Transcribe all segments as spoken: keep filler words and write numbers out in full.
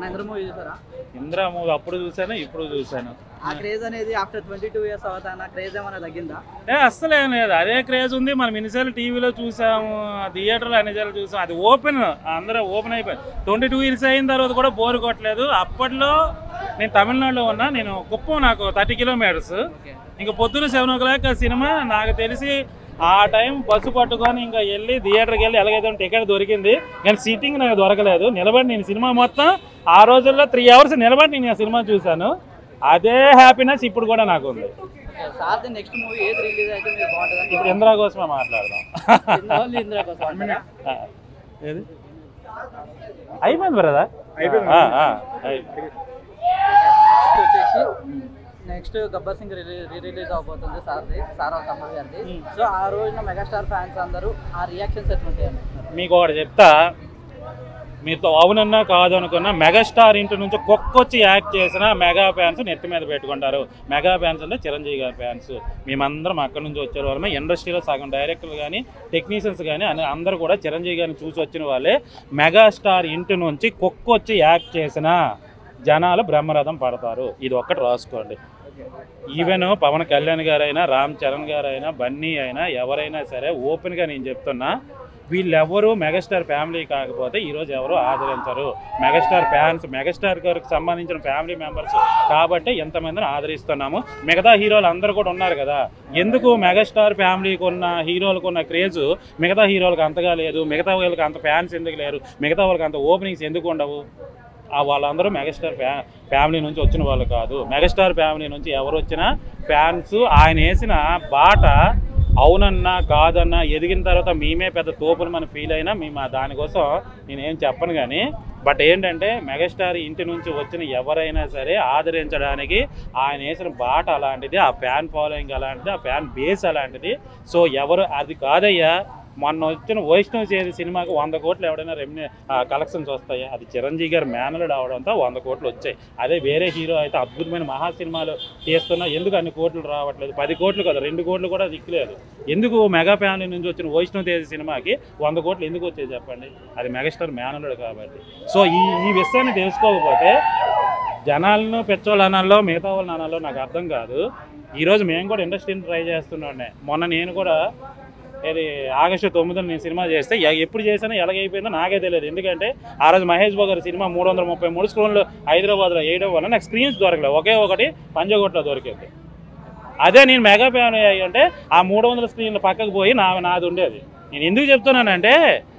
Indra movie చూసారా? Indra movie అప్పుడు చూసాను, ఇప్పుడు చూసాను. ఆ క్రేజ్ అనేది ఆఫ్టర్ ట్వంటీ టూ ఇయర్స్ అవుతానా క్రేజ్ ఏమైనా తగ్గిందా? ఏ అస్సలు ఏం లేదు, అదే క్రేజ్ ఉంది. మనం ఎన్నిసార్లు టీవీలో చూసాము, థియేటర్లో ఎన్నిసార్లు చూసాము. అది ఓపెన్, అందరూ ఓపెన్ అయిపోయింది. ట్వంటీ టూ ఇయర్స్ అయిన తర్వాత కూడా బోర్ కొట్టలేదు. అప్పట్లో నేను తమిళనాడులో ఉన్నా, నేను కుప్పం నాకు థర్టీ కిలోమీటర్స్. ఇంకా పొద్దున్న సెవెన్ ఓ క్లాక్ సినిమా నాకు తెలిసి ఆ టైం బస్సు పట్టుకొని ఇంకా వెళ్ళి థియేటర్కి వెళ్ళి ఎలాగైతే టికెట్ దొరికింది, కానీ సీటింగ్ నాకు దొరకలేదు. నిలబడి నేను సినిమా మొత్తం ఆ రోజుల్లో త్రీ అవర్స్ నిలబడి నేను ఆ సినిమా చూశాను. అదే హ్యాపీనెస్ ఇప్పుడు కూడా నాకు ఉంది. నెక్స్ట్ మూవీ ఏది రిలీజ్ అయితే మీరు బాగుంటుంది? ఇప్పుడు ఇందిరా కోసమే మాట్లాడదాం. ఇందిరా కోసం ఏది అయిపోయింది బ్రదర్, వచ్చేసి next Gabbar Singh re release అవబోతుంది సార్ది, సారా కమల్ గారిది. సో ఆ రోజున మెగాస్టార్ ఫ్యాన్స్ అందరూ ఆ రియాక్షన్స్ ఎట్లుంటాయి? మీకు ఒకటి చెప్తా, మీతో అవునన్నా కాదు అనుకున్నా మెగాస్టార్ ఇంటి నుంచి కుక్కొచ్చి యాక్ట్ చేసిన మెగా ఫ్యాన్స్ నెత్తి మీద పెట్టుకుంటారు. మెగా ఫ్యాన్స్ అంటే చిరంజీవి గారి ఫ్యాన్స్. మేమందరం అక్కడి నుంచి వచ్చే వాళ్ళమే. ఇండస్ట్రీలో సగం డైరెక్టర్లు కానీ టెక్నీషియన్స్ కానీ అని అందరూ కూడా చిరంజీవి గారిని చూసి వచ్చిన వాళ్ళే. మెగాస్టార్ ఇంటి నుంచి కుక్కొచ్చి యాక్ట్ చేసిన జనాలు బ్రహ్మరథం పడతారు. ఇది ఒక్కటి రాసుకోండి. ఈవెన్ పవన్ కళ్యాణ్ గారైనా, రామ్ చరణ్ గారైనా, బన్నీ అయినా, ఎవరైనా సరే ఓపెన్గా నేను చెప్తున్నా, వీళ్ళెవరూ మెగాస్టార్ ఫ్యామిలీ కాకపోతే ఈరోజు ఎవరు ఆదరించరు. మెగాస్టార్ ఫ్యాన్స్, మెగాస్టార్ గారికి సంబంధించిన ఫ్యామిలీ మెంబర్స్ కాబట్టి ఎంతమందిని ఆదరిస్తున్నాము. మిగతా హీరోలు అందరూ కూడా ఉన్నారు కదా, ఎందుకు మెగాస్టార్ ఫ్యామిలీకి ఉన్న హీరోలకు ఉన్న క్రేజ్ మిగతా హీరోలకు అంతగా లేదు? మిగతా వాళ్ళకి అంత ఫ్యాన్స్ ఎందుకు లేరు? మిగతా వాళ్ళకి అంత ఓపెనింగ్స్ ఎందుకు ఉండవు? ఆ వాళ్ళందరూ మెగాస్టార్ ఫ్యా ఫ్యామిలీ నుంచి వచ్చిన వాళ్ళు కాదు. మెగాస్టార్ ఫ్యామిలీ నుంచి ఎవరు వచ్చినా ఫ్యాన్స్ ఆయన వేసిన బాట అవునన్నా కాదన్నా ఎదిగిన తర్వాత మేమే పెద్ద తోపులు మనం ఫీల్ అయినా మేము దానికోసం నేనేం చెప్పను. కానీ బట్ ఏంటంటే మెగాస్టార్ ఇంటి నుంచి వచ్చిన ఎవరైనా సరే ఆదరించడానికి ఆయన వేసిన బాట అలాంటిది, ఆ ఫ్యాన్ ఫాలోయింగ్ అలాంటిది, ఆ ఫ్యాన్ బేస్ అలాంటిది. సో ఎవరు అది కాదయ్యా, మొన్న వచ్చిన వైష్ణవ్ చేసి సినిమాకి వంద కోట్లు ఎవడైనా రెమ్యూనే కలెక్షన్స్ వస్తాయి. అది చిరంజీవి గారు మేనలుడు అవడంతో వంద కోట్లు వచ్చాయి. అదే వేరే హీరో అయితే అద్భుతమైన మహా సినిమాలు చేస్తున్నా ఎందుకు అన్ని కోట్లు రావట్లేదు? పది కోట్లు కదా, రెండు కోట్లు కూడా దిక్కులేదు. ఎందుకు మెగా ఫ్యామిలీ నుంచి వచ్చిన వైష్ణవ్ తేజ సినిమాకి వంద కోట్లు ఎందుకు వచ్చాయి చెప్పండి? అది మెగాస్టార్ మేనలుడు కాబట్టి. సో ఈ ఈ విషయాన్ని తెలుసుకోకపోతే జనాలను పెట్రోల్ అనాలో మిగతా వాళ్ళని అనాలో నాకు అర్థం కాదు. ఈరోజు మేము కూడా ఇండస్ట్రీని ట్రై చేస్తున్నాండే. మొన్న నేను కూడా ఇది ఆగస్టు తొమ్మిదిని నేను సినిమా చేస్తే ఎప్పుడు చేసినా ఎలాగైపోయిందో నాకే తెలియదు. ఎందుకంటే ఆ రోజు మహేష్ బాబు గారి సినిమా మూడు వందల ముప్పై మూడు స్క్రీన్లు హైదరాబాద్లో వేయడం వల్ల నాకు స్క్రీన్స్ దొరకలేదు. ఒకే ఒకటి పంజగుట్టలో దొరికింది. అదే నేను మెగా ఫ్యామిలీ అయ్యి అంటే ఆ మూడు వందల స్క్రీన్లు పక్కకు పోయి నా నాది ఉండేది. నేను ఎందుకు చెప్తున్నానంటే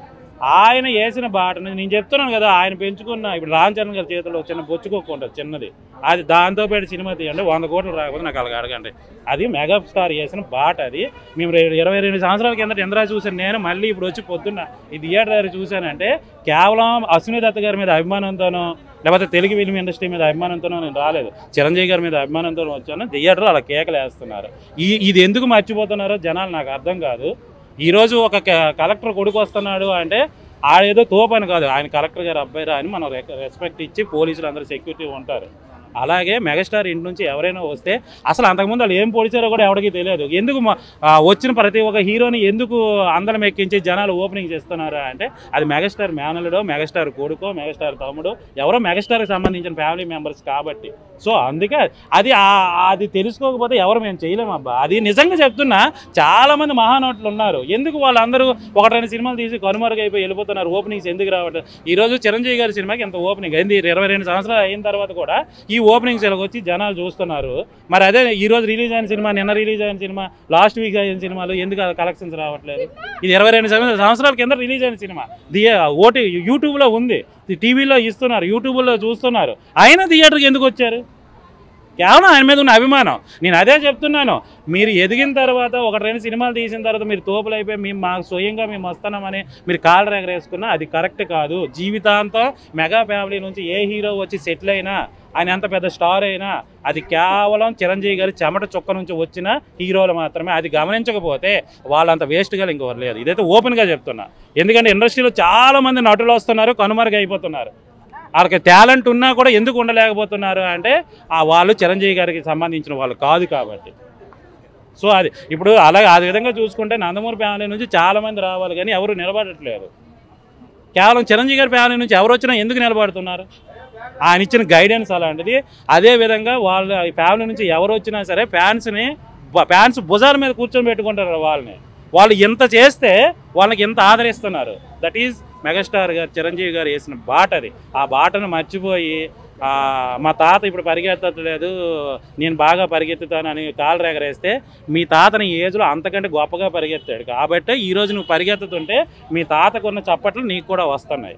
ఆయన వేసిన బాటని నేను చెప్తున్నాను కదా, ఆయన పెంచుకున్న ఇప్పుడు రామ్ చరణ్ గారి చేతిలో చిన్న బొచ్చుకోక ఉంటుంది చిన్నది, అది దాంతో పెట్టి సినిమా తీయండి వంద కోట్లు రాకపోతే నాకు అలాగ అడగండి. అది మెగా స్టార్ వేసిన బాట. అది మేము ఇరవై రెండు సంవత్సరాల కింద ఇంద్రా చూసాను నేను, మళ్ళీ ఇప్పుడు వచ్చి పొద్దున్న ఈ థియేటర్ చూశానంటే కేవలం అశ్విని దత్ గారి మీద అభిమానంతోనో లేకపోతే తెలుగు ఫిల్మ్ ఇండస్ట్రీ మీద అభిమానంతోనో నేను రాలేదు. చిరంజీవి గారి మీద అభిమానంతో వచ్చాను. థియేటర్లో అలా కేకలు వేస్తున్నారు. ఈ ఇది ఎందుకు మర్చిపోతున్నారో జనాలు నాకు అర్థం కాదు. ఈరోజు ఒక కలెక్టర్ కొడుకు వస్తున్నాడు అంటే ఆడేదో తోపని కాదు, ఆయన కలెక్టర్ గారు అబ్బాయిరా అని మనం రెస్పెక్ట్ ఇచ్చి పోలీసులు అందరూ సెక్యూరిటీ ఉంటారు. అలాగే మెగాస్టార్ ఇంటి నుంచి ఎవరైనా వస్తే అసలు అంతకుముందు వాళ్ళు ఏం పొడిచారో కూడా ఎవరికి తెలియదు. ఎందుకు వచ్చిన ప్రతి ఒక్క హీరోని ఎందుకు అందరం ఎక్కించి జనాలు ఓపెనింగ్ చేస్తున్నారా అంటే అది మెగాస్టార్ మేనలుడో, మెగాస్టార్ కొడుకో, మెగాస్టార్ తమ్ముడో ఎవరో మెగాస్టార్కి సంబంధించిన ఫ్యామిలీ మెంబర్స్ కాబట్టి. సో అందుకే అది అది తెలుసుకోకపోతే ఎవరు మేము చేయలేము అబ్బా. అది నిజంగా చెప్తున్నా, చాలామంది మహానటులు ఉన్నారు. ఎందుకు వాళ్ళందరూ ఒకటి రెండు సినిమాలు తీసి కనుమరుగైపోయి వెళ్ళిపోతున్నారు? ఓపెనింగ్స్ ఎందుకు రావట్లేదు? ఈరోజు చిరంజీవి గారి సినిమాకి ఎంత ఓపెనింగ్ అయింది, ఇరవై రెండు సంవత్సరాలు అయిన తర్వాత కూడా ఈ ఓపెనింగ్స్ ఇలా వచ్చి జనాలు చూస్తున్నారు. మరి అదే ఈరోజు రిలీజ్ అయిన సినిమా, నిన్న రిలీజ్ అయిన సినిమా, లాస్ట్ వీక్ అయిన సినిమాలు ఎందుకు కలెక్షన్స్ రావట్లేదు? ఇది ఇరవై రెండు సంవత్సరాల కింద రిలీజ్ అయిన సినిమా, ఓటీ యూట్యూబ్లో ఉంది, టీవీలో ఇస్తున్నారు, యూట్యూబ్లో చూస్తున్నారు. అయినా థియేటర్కి ఎందుకు వచ్చారు? కేవలం ఆయన మీద ఉన్న అభిమానం. నేను అదే చెప్తున్నాను, మీరు ఎదిగిన తర్వాత ఒక రెండు సినిమాలు తీసిన తర్వాత మీరు తోపులు అయిపోయి మేము మాకు స్వయంగా మేము వస్తున్నామని మీరు కాళ్ళు ఎగరేసుకున్నా అది కరెక్ట్ కాదు. జీవితాంతం మెగా ఫ్యామిలీ నుంచి ఏ హీరో వచ్చి సెటిల్ అయినా, ఆయన ఎంత పెద్ద స్టార్ అయినా అది కేవలం చిరంజీవి గారి చెమట చుక్క నుంచి వచ్చిన హీరోలు మాత్రమే. అది గమనించకపోతే వాళ్ళంత వేస్ట్గా ఇంకోరు లేదు. ఇదైతే ఓపెన్గా చెప్తున్నా. ఎందుకంటే ఇండస్ట్రీలో చాలామంది నటులు వస్తున్నారు, కనుమరుగు అయిపోతున్నారు. వాళ్ళకి టాలెంట్ ఉన్నా కూడా ఎందుకు ఉండలేకపోతున్నారు అంటే ఆ వాళ్ళు చిరంజీవి గారికి సంబంధించిన వాళ్ళు కాదు కాబట్టి. సో అది ఇప్పుడు అలాగే ఆ విధంగా చూసుకుంటే నందమూరి ఫ్యామిలీ నుంచి చాలామంది రావాలి కానీ ఎవరు నిలబడట్లేదు. కేవలం చిరంజీవి గారి ఫ్యామిలీ నుంచి ఎవరు వచ్చినా ఎందుకు నిలబడుతున్నారు? ఆయన ఇచ్చిన గైడెన్స్ అలాంటిది. అదేవిధంగా వాళ్ళ ఫ్యామిలీ నుంచి ఎవరు వచ్చినా సరే ఫ్యాన్స్ని ఫ్యాన్స్ భుజాల మీద కూర్చొని పెట్టుకుంటారు వాళ్ళని. వాళ్ళు ఎంత చేస్తే వాళ్ళకి ఎంత ఆదరిస్తున్నారు. దట్ ఈజ్ మెగాస్టార్ గారు చిరంజీవి గారు వేసిన బాట అది. ఆ బాటను మర్చిపోయి మా తాత ఇప్పుడు పరిగెత్తలేదు నేను బాగా పరిగెత్తుతానని కాలు ఎగరేస్తే మీ తాతని ఏజ్లో అంతకంటే గొప్పగా పరిగెత్తాడు కాబట్టి ఈరోజు నువ్వు పరిగెత్తుతుంటే మీ తాతకున్న చప్పట్లు నీకు కూడా వస్తున్నాయి.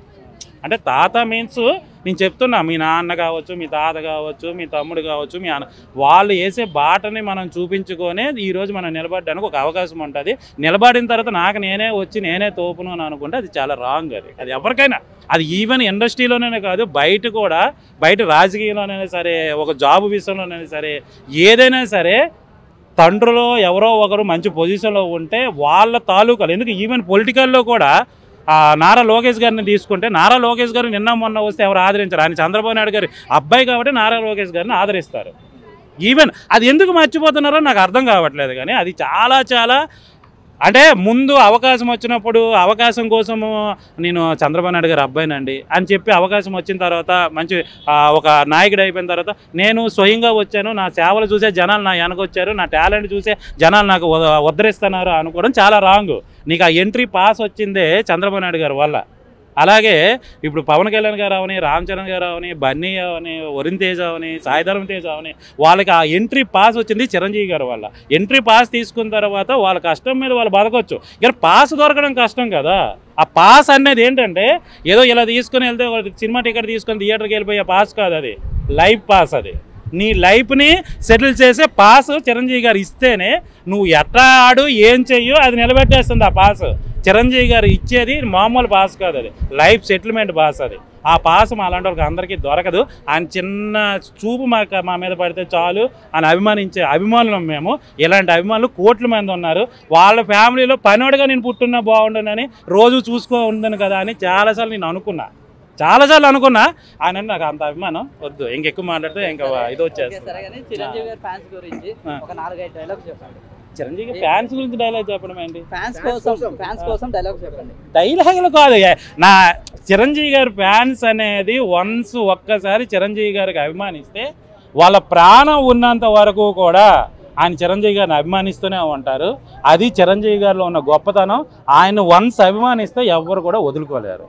అంటే తాత మీన్స్ నేను చెప్తున్నా మీ నాన్న కావచ్చు, మీ తాత కావచ్చు, మీ తమ్ముడు కావచ్చు, మీ అన్న వాళ్ళు వేసే బాటని మనం చూపించుకొని ఈరోజు మనం నిలబడడానికి ఒక అవకాశం ఉంటుంది. నిలబడిన తర్వాత నాకు నేనే వచ్చి నేనే తోపును అని అనుకుంటే అది చాలా రాంగ్. అది అది ఎవరికైనా, అది ఈవెన్ ఇండస్ట్రీలోనే కాదు బయట కూడా, బయట రాజకీయంలోనైనా సరే, ఒక జాబ్ విషయంలోనైనా సరే, ఏదైనా సరే తండ్రులో ఎవరో ఒకరు మంచి పొజిషన్లో ఉంటే వాళ్ళ తాలూకాలు, ఎందుకు ఈవెన్ పొలిటికల్లో కూడా నారా లోకేష్ గారిని తీసుకుంటే నారా లోకేష్ గారు నిన్న మొన్న వస్తే ఎవరు ఆదరించారు? ఆయన చంద్రబాబు నాయుడు గారి అబ్బాయి కాబట్టి నారా లోకేష్ గారిని ఆదరిస్తారు. ఈవెన్ అది ఎందుకు మర్చిపోతున్నారో నాకు అర్థం కావట్లేదు. కానీ అది చాలా చాలా అంటే ముందు అవకాశం వచ్చినప్పుడు అవకాశం కోసము నేను చంద్రబాబు నాయుడు గారి అబ్బాయినండి అని చెప్పి అవకాశం వచ్చిన తర్వాత మంచి ఒక నాయకుడు అయిపోయిన తర్వాత నేను స్వయంగా వచ్చాను, నా సేవలు చూసే జనాలు నా వెనకొచ్చారు, నా టాలెంట్ చూసే జనాలు నాకు ఉద్ధరిస్తున్నారు అనుకోవడం చాలా రాంగ్. నీకు ఆ ఎంట్రీ పాస్ వచ్చిందే చంద్రబాబు నాయుడు గారి వల్ల. అలాగే ఇప్పుడు పవన్ కళ్యాణ్ గారు అవని, రామ్ చరణ్ గారు అవని, బన్నీ అవని, వరుణ్ తేజ్ అవని, సాయిధరం తేజ్ అవని వాళ్ళకి ఆ ఎంట్రీ పాస్ వచ్చింది చిరంజీవి గారి వల్ల. ఎంట్రీ పాస్ తీసుకున్న తర్వాత వాళ్ళ కష్టం మీద వాళ్ళు బతకొచ్చు. ఇక్కడ పాస్ దొరకడం కష్టం కదా. ఆ పాస్ అనేది ఏంటంటే ఏదో ఇలా తీసుకుని వెళ్తే సినిమా టికెట్ తీసుకొని థియేటర్కి వెళ్ళిపోయే పాస్ కాదు, అది లైఫ్ పాస్. అది నీ లైఫ్ని సెటిల్ చేసే పాస్ చిరంజీవి గారు ఇస్తేనే నువ్వు ఎట్లా ఆడు ఏం చెయ్యో అది నిలబెట్టేస్తుంది ఆ పాస్. చిరంజీవి గారు ఇచ్చేది మామూలు పాస్ కాదు, అది లైఫ్ సెటిల్మెంట్ పాస్. అది ఆ పాస్ మా అలాంటి వాళ్ళకి అందరికీ దొరకదు. ఆయన చిన్న చూపు మా మా మీద పడితే చాలు అని అభిమానించే అభిమానులు మేము. ఇలాంటి అభిమానులు కోట్ల మంది ఉన్నారు. వాళ్ళ ఫ్యామిలీలో పనివాడిగా నేను పుట్టున్నా బాగుండునని రోజు చూసుకో ఉండను కదా అని చాలాసార్లు నేను అనుకున్నా చాలాసార్లు అనుకున్నా ఆయన నాకు అంత అభిమానం వద్దు, ఇంకెక్కువ మాట్లాడితే ఇంకా ఇది వచ్చేస్తుంది. చిరంజీవి గారి ఫ్యాన్స్ గురించి ఒక నాలుగైదు డైలాగ్స్ చెప్పండి. చిరంజీవి ఫ్యాన్స్ గురించి డైలాగ్ చెప్పడం ఏంటి? ఫ్యాన్స్ కోసం ఫ్యాన్స్ కోసం డైలాగ్ చెప్పండి. డైలాగులు కాదు, నా చిరంజీవి గారి ఫ్యాన్స్ అనేది వన్స్ ఒక్కసారి చిరంజీవి గారికి అభిమానిస్తే వాళ్ళ ప్రాణం ఉన్నంత వరకు కూడా ఆయన చిరంజీవి గారిని అభిమానిస్తూనే ఉంటారు. అది చిరంజీవి గారిలో ఉన్న గొప్పతనం. ఆయన వన్స్ అభిమానిస్తే ఎవ్వరు కూడా వదులుకోలేరు.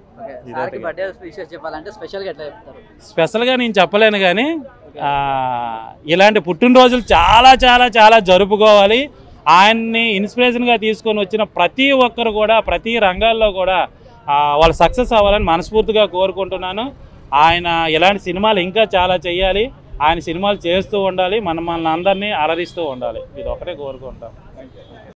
స్పెషల్గా నేను చెప్పలేను కానీ ఇలాంటి పుట్టినరోజులు చాలా చాలా చాలా జరుపుకోవాలి. ఆయన్ని ఇన్స్పిరేషన్గా తీసుకొని వచ్చిన ప్రతి ఒక్కరు కూడా ప్రతి రంగాల్లో కూడా వాళ్ళు సక్సెస్ అవ్వాలని మనస్ఫూర్తిగా కోరుకుంటున్నాను. ఆయన ఇలాంటి సినిమాలు ఇంకా చాలా చేయాలి, ఆయన సినిమాలు చేస్తూ ఉండాలి, మనం మన అందరినీ అలరిస్తూ ఉండాలి. ఇది ఒకటే కోరుకుంటాం.